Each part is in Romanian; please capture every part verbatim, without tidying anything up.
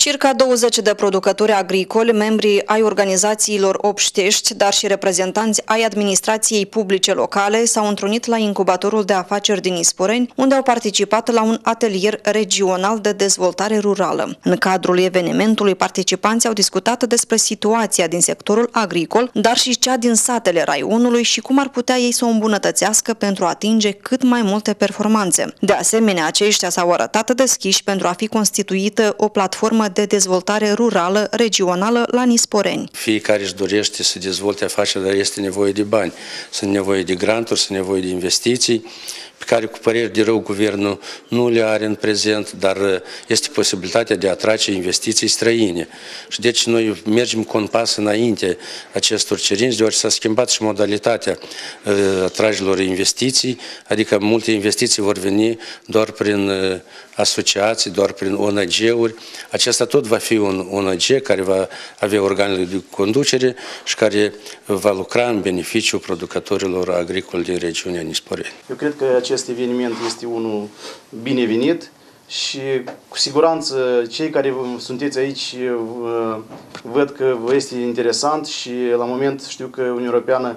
Circa douăzeci de producători agricoli, membri ai organizațiilor obștești, dar și reprezentanți ai administrației publice locale s-au întrunit la incubatorul de afaceri din Nisporeni, unde au participat la un atelier regional de dezvoltare rurală. În cadrul evenimentului, participanții au discutat despre situația din sectorul agricol, dar și cea din satele raionului și cum ar putea ei să o îmbunătățească pentru a atinge cât mai multe performanțe. De asemenea, aceștia s-au arătat deschiși pentru a fi constituită o platformă de dezvoltare rurală regională la Nisporeni. Fiecare își dorește să dezvolte afaceri, dar este nevoie de bani. Sunt nevoie de granturi, sunt nevoie de investiții, pe care cu păreri de rău guvernul nu le are în prezent, dar este posibilitatea de a atrage investiții străine. Și deci noi mergem cu un pas înainte acestor cerințe, deoarece s-a schimbat și modalitatea atragerilor investiții, adică multe investiții vor veni doar prin asociații, doar prin O N G-uri. Acesta tot va fi un O N G care va avea organele de conducere și care va lucra în beneficiul producătorilor agricoli din regiunea Nisporeni. Eu cred că acest eveniment este unul binevenit și cu siguranță cei care sunteți aici văd că vă este interesant și la moment știu că Uniunea Europeană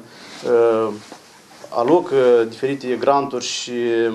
alocă diferite granturi și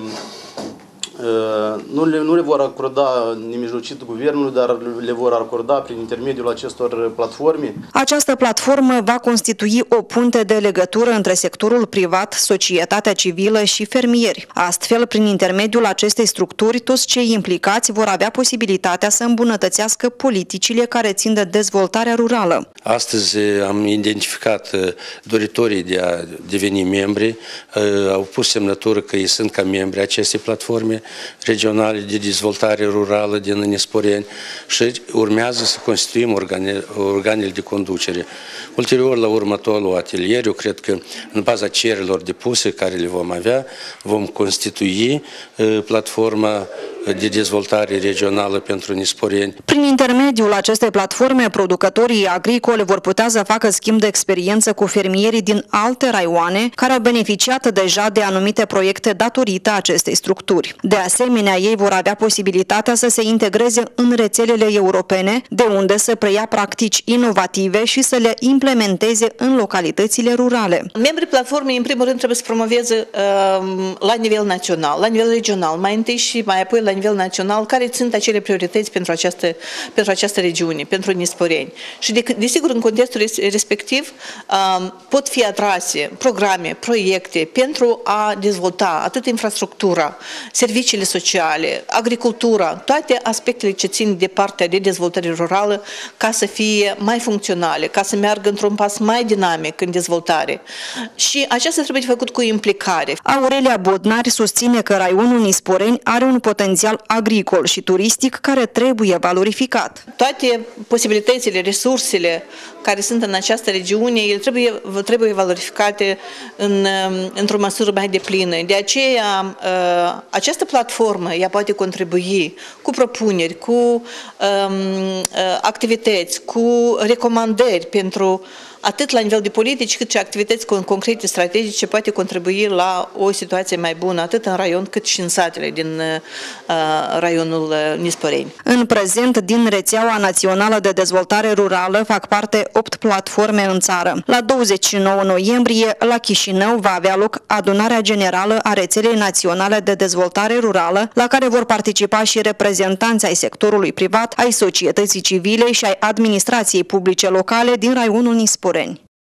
Nu le, nu le vor acorda nemijlocit guvernului, dar le vor acorda prin intermediul acestor platforme. Această platformă va constitui o punte de legătură între sectorul privat, societatea civilă și fermieri. Astfel, prin intermediul acestei structuri, toți cei implicați vor avea posibilitatea să îmbunătățească politicile care țin de dezvoltarea rurală. Astăzi am identificat doritorii de a deveni membri, au pus semnătură că ei sunt ca membri acestei platforme regionale de dezvoltare rurală din Nisporeni și urmează să constituim organe, organele de conducere. Ulterior, la următorul atelier, eu cred că în baza cererilor depuse care le vom avea, vom constitui uh, platforma de dezvoltare regională pentru Nisporeni. Prin intermediul acestei platforme, producătorii agricoli vor putea să facă schimb de experiență cu fermierii din alte raioane care au beneficiat deja de anumite proiecte datorită acestei structuri. De asemenea, ei vor avea posibilitatea să se integreze în rețelele europene, de unde să preia practici inovative și să le implementeze în localitățile rurale. Membrii platformei, în primul rând, trebuie să promoveze uh, la nivel național, la nivel regional, mai întâi și mai apoi la nivel național, care sunt acele priorități pentru această, pentru această regiune, pentru Nisporeni. Și de, desigur, în contextul respectiv uh, pot fi atrase programe, proiecte pentru a dezvolta atât infrastructura, serviciile sociale, agricultura, toate aspectele ce țin de partea de dezvoltare rurală ca să fie mai funcționale, ca să meargă într-un pas mai dinamic în dezvoltare. Și aceasta trebuie făcut cu implicare. Aurelia Bodnari susține că raionul Nisporeni are un potențial agricol și turistic care trebuie valorificat. Toate posibilitățile, resursele care sunt în această regiune, ele trebuie, trebuie valorificate în, într-o măsură mai deplină. De aceea, această platformă ea poate contribui cu propuneri, cu um, activități, cu recomandări pentru atât la nivel de politici, cât și activități concrete, strategice, poate contribui la o situație mai bună, atât în raion, cât și în satele din uh, raionul Nisporeni. În prezent, din rețeaua națională de dezvoltare rurală fac parte opt platforme în țară. La douăzeci și nouă noiembrie, la Chișinău, va avea loc adunarea generală a rețelei naționale de dezvoltare rurală, la care vor participa și reprezentanți ai sectorului privat, ai societății civile și ai administrației publice locale din raionul Nisporeni.